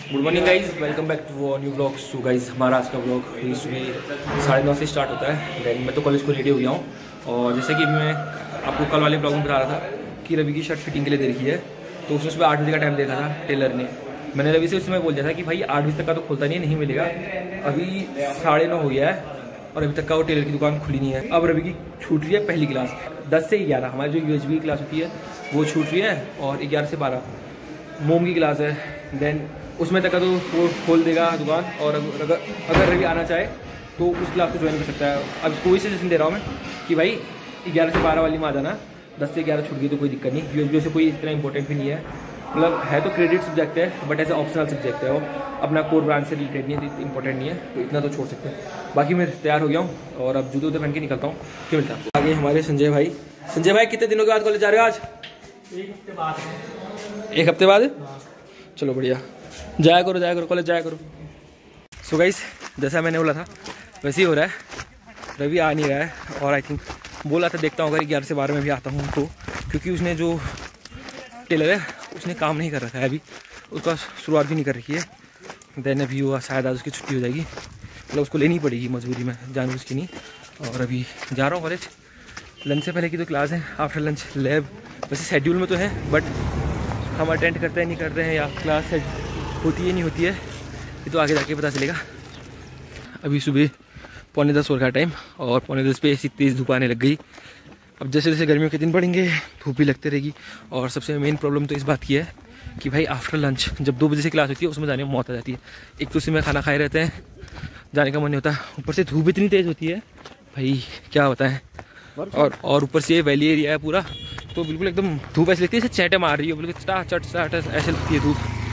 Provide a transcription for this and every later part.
Good morning guys, welcome back to new blog. So guys हमारा आज का blog सुबह 9:30 से स्टार्ट होता है। देन मैं तो कॉलेज को रेडी हो गया हूँ और जैसे कि मैं आपको कल वाले ब्लॉग में बता रहा था कि रवि की शर्ट फिटिंग के लिए दे रखी है, तो उसने सुबह 8 बजे का टाइम देखा था टेलर ने। मैंने रवि से उस समय बोल दिया था कि भाई 8 बजे तक का तो खुलता नहीं मिलेगा। अभी 9:30 हो गया है और अभी तक का वो टेलर की दुकान खुली नहीं है। अब रवि की छूट रही है पहली क्लास 10 से 11, हमारी जो यूएचबी की क्लास होती है वो छूट रही है, और 11 से 12 मोम की क्लास है। देन उसमें तक का तो वो खोल देगा दुकान, और अगर रवि आना चाहे तो उस क्लास को ज्वाइन कर सकता है। अब कोई सजेशन दे रहा हूँ मैं कि भाई 11 से 12 वाली में आ जाना, 10 से 11 छूट गई तो कोई दिक्कत नहीं। यूएचबी से कोई इतना इंपॉर्टेंट भी नहीं है, मतलब है तो क्रेडिट सब्जेक्ट है बट एज ऑप्शनल सब्जेक्ट है, वो अपना कोर ब्रांच से रिलेटेड नहीं है, इंपॉर्टेंट नहीं है, तो इतना तो छोड़ सकते हैं। बाकी मैं तैयार हो गया हूँ और अब जूते उते पहन के निकलता हूँ। क्या मिलता है आगे हमारे संजय भाई। संजय भाई कितने दिनों के बाद कॉलेज जा रहे हो आज? 1 हफ्ते बाद। 1 हफ्ते बाद? चलो बढ़िया, जाया करो कॉलेज जाया करो। सो गाइस जैसा मैंने बोला था वैसे ही हो रहा है, रवि आ नहीं रहा है और आई थिंक बोला था देखता हूँ अगर 11 से 12 में भी आता हूँ तो, क्योंकि उसने जो टेलर है उसने काम नहीं कर रखा है अभी, उसका शुरुआत भी नहीं कर रखी है। देन अभी वो शायद आज उसकी छुट्टी हो जाएगी, मतलब उसको लेनी पड़ेगी मजबूरी में, जानबूझ की नहीं। और अभी जा रहा हूँ कॉलेज। लंच से पहले की तो क्लास है, आफ्टर लंच लैब, वैसे शेड्यूल में तो है बट हम अटेंड करते हैं नहीं करते हैं, या क्लास होती है नहीं होती है, ये तो आगे जाके पता चलेगा। अभी सुबह 9:45 का टाइम और 9:45 पे ऐसी तेज़ धूप आने लग गई। अब जैसे जैसे गर्मियों के दिन बढ़ेंगे धूप भी लगती रहेगी। और सबसे मेन प्रॉब्लम तो इस बात की है कि भाई आफ्टर लंच जब 2 बजे से क्लास होती है उसमें जाने में मौत आ जाती है। एक तो उसी में खाना खाए रहते हैं, जाने का मन नहीं होता, ऊपर से धूप इतनी तेज़ होती है भाई क्या बताएं। और ऊपर से ये वैली एरिया है पूरा, तो बिल्कुल एकदम धूप ऐसी लगती है जैसे चैटे मार रही हो, बिल्कुल चट ऐसे लगती है धूप।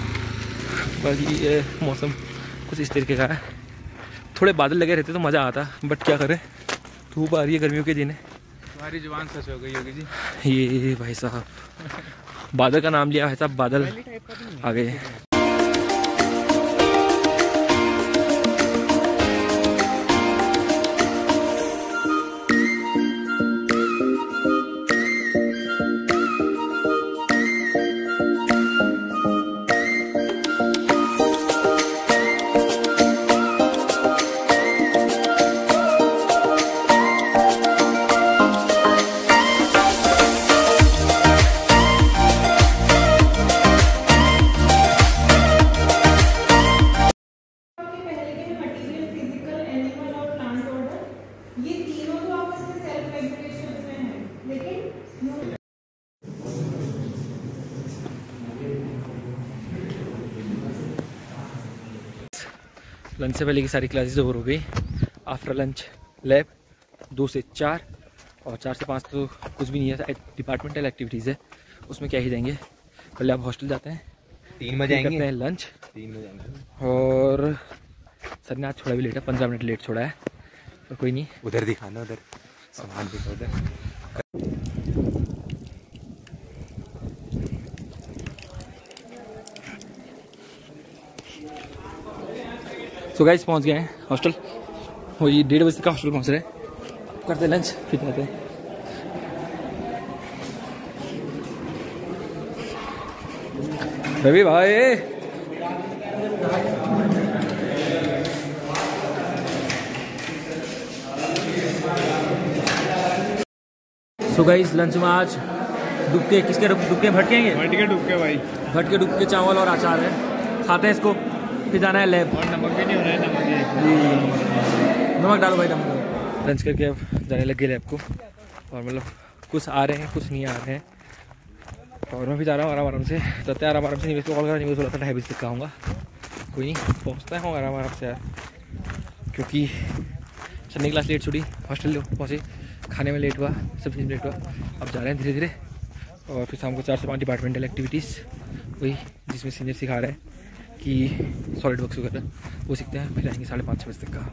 बाकी ये मौसम कुछ इस तरीके का है, थोड़े बादल लगे रहते तो मज़ा आता, बट क्या करें धूप आ रही है, गर्मियों के दिन है। तुम्हारी जुबान सच हो गई होगी जी। ये भाई साहब बादल का नाम लिया भाई साहब, बादल आ गए। लंच से पहले की सारी क्लासेस ओवर हो गई। आफ्टर लंच लैब 2 से 4 और 4 से 5 तो कुछ भी नहीं है, डिपार्टमेंटल एक्टिविटीज़ है, उसमें क्या ही जाएंगे। पहले आप हॉस्टल जाते हैं, 3 बजे करते हैं लंच, 3 बजे आएंगे। और सर ने आज थोड़ा भी लेट है, 15 मिनट लेट छोड़ा है, पर कोई नहीं। उधर दिखाना, उधर सामान दिखा उधर। सो गाइस पहुंच गए हैं हॉस्टल, वो ये 1:30 बजे तक का हॉस्टल पहुंच रहे हैं। करते हैं लंच फिर जाते हैं। रवि भाई सो गाइस लंच में आज डुबके, किसके डुबके? भटके हैं, भटके डुबके भाई, भटके डुबके चावल और अचार है, खाते हैं इसको, फिर जाना है लैब। और नमक भी नहीं हो रहा है, नमक डालो भाई, नमक। लंच करके अब जाने लग गए लैब को, और मतलब कुछ आ रहे हैं कुछ नहीं आ रहे हैं, और मैं भी जा रहा हूँ आराम से। जाते आराम से, नहीं कॉल करा, नहीं बोला था 2:30 बजे तक का आऊँगा, कोई नहीं पहुँचता हूँ आराम से यार, क्योंकि चलने क्लास लेट छुड़ी, हॉस्टल पहुँचे, खाने में लेट हुआ, सब चीज़ लेट हुआ। अब जा रहे हैं धीरे धीरे, और फिर शाम को 4 से 5 डिपार्टमेंटल एक्टिविटीज़, वही जिसमें सीनियर सिखा रहे हैं कि सॉलिड वर्क्स वगैरह वो सीखते हैं, फिर आएंगे 5:30 बजे तक का।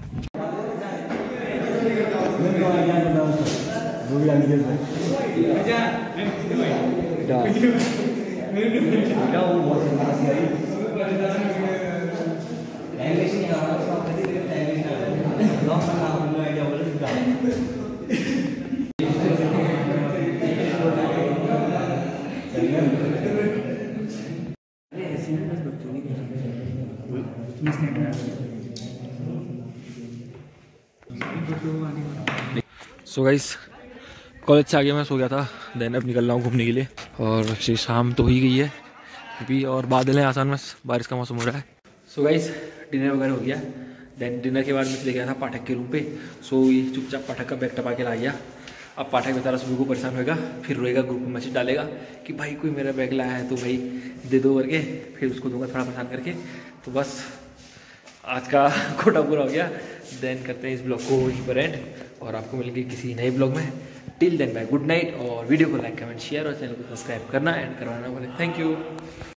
सो गाइस कॉलेज से आगे मैं सो गया था, देन अब निकल रहा हूँ घूमने के लिए। और शाम तो ही गई है अभी, और बादल हैं आसान में, बारिश का मौसम हो रहा है। सो गाइस डिनर वगैरह हो गया। देन डिनर के बाद मैं चले गया था पाठक के रूम पे। सो ये चुपचाप पाठक का बैग टपा के ला गया। अब पाठक बेचारा सुबह को परेशान होगा, फिर रोएगा, ग्रुप में मैसेज डालेगा कि भाई कोई मेरा बैग लाया है तो भाई दे दो करके, फिर उसको दूंगा थोड़ा परेशान करके। तो बस आज का कोटा पूरा हो गया। देन करते हैं इस ब्लॉग को यहीं पर एंड, और आपको मिलेंगे किसी नए ब्लॉग में। Till then bye, good night. और वीडियो को लाइक कमेंट शेयर और चैनल को सब्सक्राइब करना एंड करवाना बोले। Thank you.